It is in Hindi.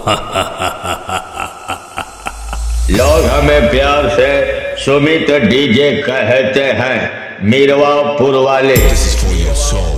लोग हमें प्यार से सुमित डीजे कहते हैं, मीरवापुर वाले।